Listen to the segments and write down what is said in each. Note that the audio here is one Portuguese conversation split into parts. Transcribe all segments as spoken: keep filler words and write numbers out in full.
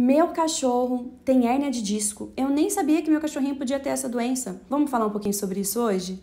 Meu cachorro tem hérnia de disco. Eu nem sabia que meu cachorrinho podia ter essa doença. Vamos falar um pouquinho sobre isso hoje?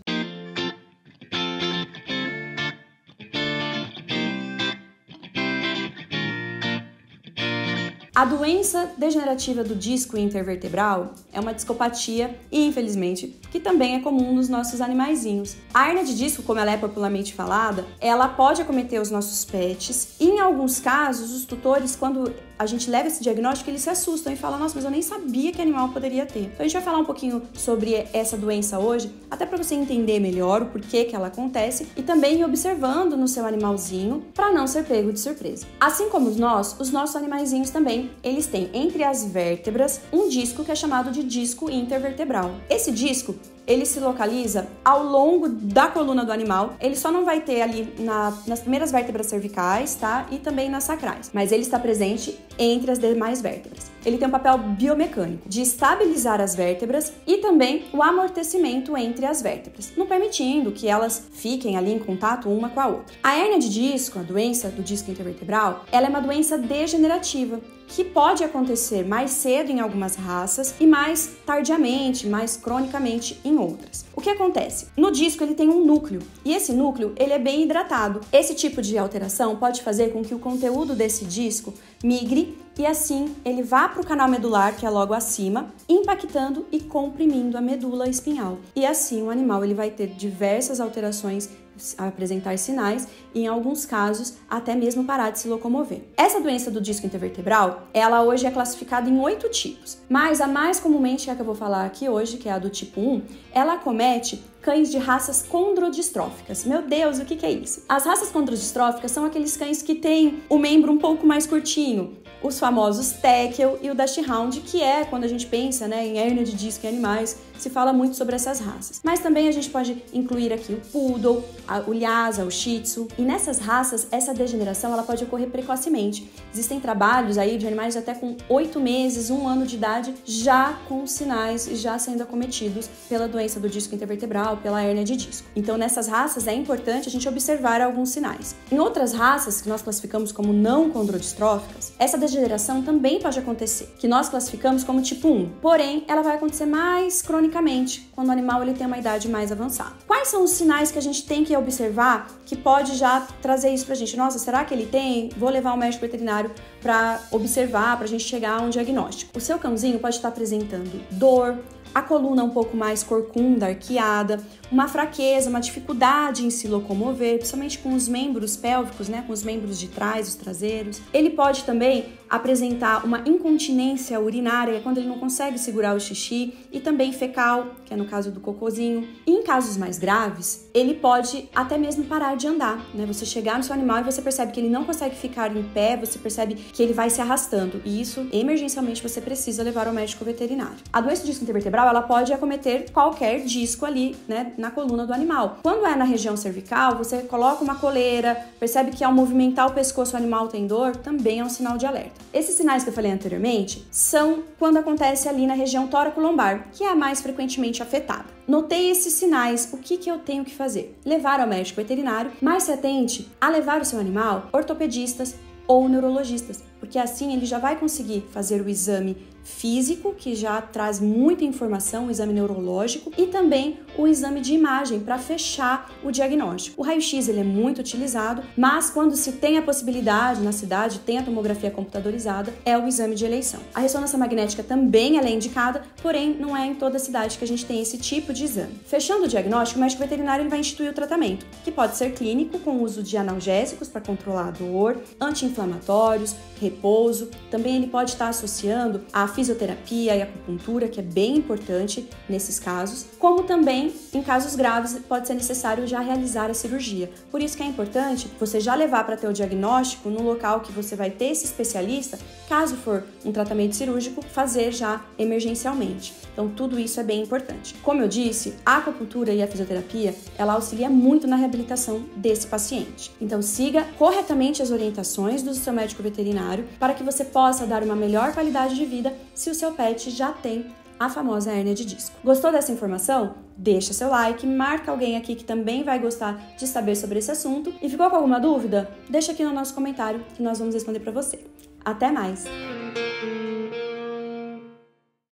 A doença degenerativa do disco intervertebral é uma discopatia, e infelizmente, que também é comum nos nossos animaizinhos. A hérnia de disco, como ela é popularmente falada, ela pode acometer os nossos pets, e em alguns casos, os tutores, quando a gente leva esse diagnóstico, eles se assustam e falam: nossa, mas eu nem sabia que animal poderia ter. Então a gente vai falar um pouquinho sobre essa doença hoje, até para você entender melhor o porquê que ela acontece e também ir observando no seu animalzinho para não ser pego de surpresa. Assim como nós, os nossos animaizinhos também, eles têm entre as vértebras um disco que é chamado de disco intervertebral. Esse disco, ele se localiza ao longo da coluna do animal. Ele só não vai ter ali na, nas primeiras vértebras cervicais, tá? E também nas sacrais. Mas ele está presente entre as demais vértebras. Ele tem um papel biomecânico de estabilizar as vértebras e também o amortecimento entre as vértebras, não permitindo que elas fiquem ali em contato uma com a outra. A hérnia de disco, a doença do disco intervertebral, ela é uma doença degenerativa que pode acontecer mais cedo em algumas raças e mais tardiamente, mais cronicamente em outras. O que acontece? No disco ele tem um núcleo e esse núcleo ele é bem hidratado. Esse tipo de alteração pode fazer com que o conteúdo desse disco migre e assim ele vá para o canal medular, que é logo acima, impactando e comprimindo a medula espinhal. E assim o animal ele vai ter diversas alterações, apresentar sinais e, em alguns casos, até mesmo parar de se locomover. Essa doença do disco intervertebral, ela hoje é classificada em oito tipos, mas a mais comumente, é a que eu vou falar aqui hoje, que é a do tipo um, ela acomete cães de raças condrodistróficas. Meu Deus, o que que é isso? As raças condrodistróficas são aqueles cães que têm o membro um pouco mais curtinho, os famosos Teckel e o Dachshund, que é quando a gente pensa, né, em hérnia de disco em animais, se fala muito sobre essas raças. Mas também a gente pode incluir aqui o Poodle, a, o Lhasa, o Shih Tzu. E nessas raças, essa degeneração ela pode ocorrer precocemente. Existem trabalhos aí de animais até com oito meses, um ano de idade, já com sinais e já sendo acometidos pela doença do disco intervertebral, pela hérnia de disco. Então, nessas raças é importante a gente observar alguns sinais. Em outras raças, que nós classificamos como não condrodistróficas, essa degeneração também pode acontecer, que nós classificamos como tipo um. Porém, ela vai acontecer mais cronicamente, quando o animal ele tem uma idade mais avançada. Quais são os sinais que a gente tem que observar que pode já trazer isso pra gente? Nossa, será que ele tem? Vou levar ao médico veterinário para observar, pra gente chegar a um diagnóstico. O seu cãozinho pode estar apresentando dor, a coluna um pouco mais corcunda, arqueada, uma fraqueza, uma dificuldade em se locomover, principalmente com os membros pélvicos, né, com os membros de trás, os traseiros. Ele pode também apresentar uma incontinência urinária, quando ele não consegue segurar o xixi, e também fecal, que é no caso do cocôzinho. E em casos mais graves, ele pode até mesmo parar de andar, né? Você chegar no seu animal e você percebe que ele não consegue ficar em pé, você percebe que ele vai se arrastando, e isso, emergencialmente, você precisa levar ao médico veterinário. A doença do disco intervertebral, ela pode acometer qualquer disco ali, né, na coluna do animal. Quando é na região cervical, você coloca uma coleira, percebe que ao movimentar o pescoço o animal tem dor, também é um sinal de alerta. Esses sinais que eu falei anteriormente são quando acontece ali na região tóraco-lombar, que é a mais frequentemente afetada. Notei esses sinais, o que que eu tenho que fazer? Levar ao médico veterinário, mas se atente a levar o seu animal ortopedistas ou neurologistas, porque assim ele já vai conseguir fazer o exame físico, que já traz muita informação, o exame neurológico, e também o exame de imagem para fechar o diagnóstico. O raio-x ele é muito utilizado, mas quando se tem a possibilidade na cidade, tem a tomografia computadorizada, é o exame de eleição. A ressonância magnética também ela é indicada, porém não é em toda a cidade que a gente tem esse tipo de exame. Fechando o diagnóstico, o médico veterinário ele vai instituir o tratamento, que pode ser clínico, com o uso de analgésicos para controlar a dor, anti-inflamatórios, repouso. Também ele pode estar associando a fisioterapia e acupuntura, que é bem importante nesses casos, como também, em casos graves, pode ser necessário já realizar a cirurgia. Por isso que é importante você já levar para ter o diagnóstico no local que você vai ter esse especialista, caso for um tratamento cirúrgico, fazer já emergencialmente. Então, tudo isso é bem importante. Como eu disse, a acupuntura e a fisioterapia, ela auxilia muito na reabilitação desse paciente. Então, siga corretamente as orientações do seu médico veterinário para que você possa dar uma melhor qualidade de vida se o seu pet já tem a famosa hérnia de disco. Gostou dessa informação? Deixa seu like, marca alguém aqui que também vai gostar de saber sobre esse assunto. E ficou com alguma dúvida? Deixa aqui no nosso comentário que nós vamos responder para você. Até mais!